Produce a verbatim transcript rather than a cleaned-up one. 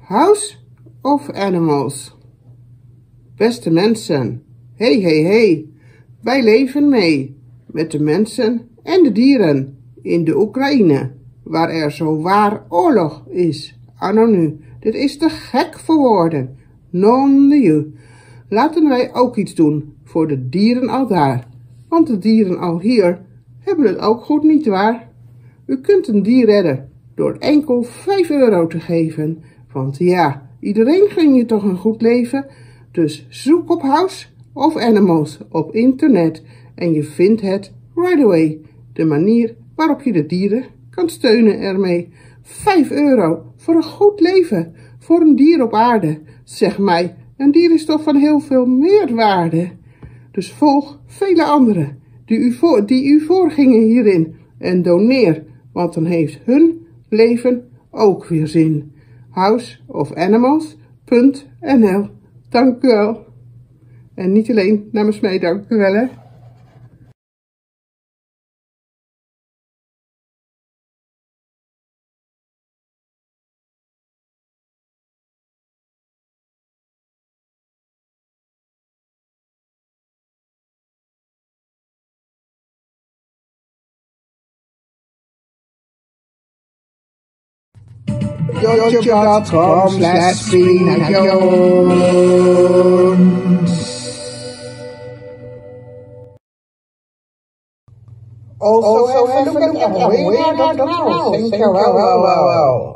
House of Animals. Beste mensen, hey hey hey, wij leven mee met de mensen en de dieren in de Oekraïne, waar er zo waar oorlog is. Anno nu, dit is te gek voor woorden. Non de je. Laten wij ook iets doen voor de dieren al daar, want de dieren al hier hebben het ook goed, niet waar? U kunt een dier redden door enkel vijf euro te geven, want ja, iedereen gun je toch een goed leven. Dus zoek op House of Animals op internet en je vindt het right away. De manier waarop je de dieren kan steunen ermee. vijf euro voor een goed leven, voor een dier op aarde. Zeg mij, een dier is toch van heel veel meer waarde. Dus volg vele anderen die u, voor, die u voorgingen hierin en doneer, want dan heeft hun leven ook weer zin. House of Animals punt n l. Dank u wel. En niet alleen namens mij, dank u wel hè. youtube.com slash Spinajones. Also, also have a look at Elway dot n l. Thank you well, well, well, well.